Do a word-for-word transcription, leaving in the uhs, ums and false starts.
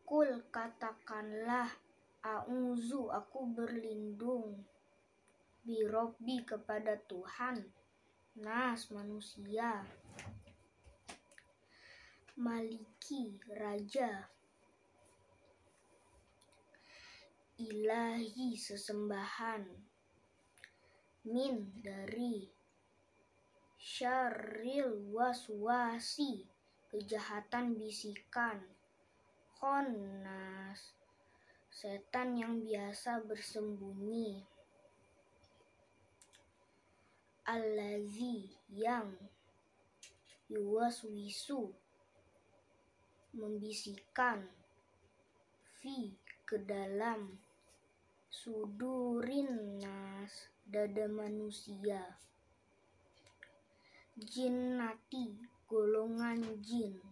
Kul, katakanlah, a'udzu, aku berlindung, birobbi, kepada Tuhan, nas, manusia, maliki, raja, ilahi, sesembahan, min, dari, syarril waswasi, kejahatan bisikan, khonnas, setan yang biasa bersembunyi, allazi, yang, yuwaswisu, membisikkan, fi, ke dalam, sudurin nas, dada manusia, jinnati, golongan jin.